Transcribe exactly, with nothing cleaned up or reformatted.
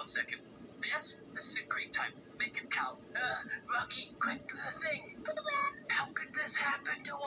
one second. Yes, this is screen time. Make it count. Uh, Rocky, quick, do the thing. How could this happen to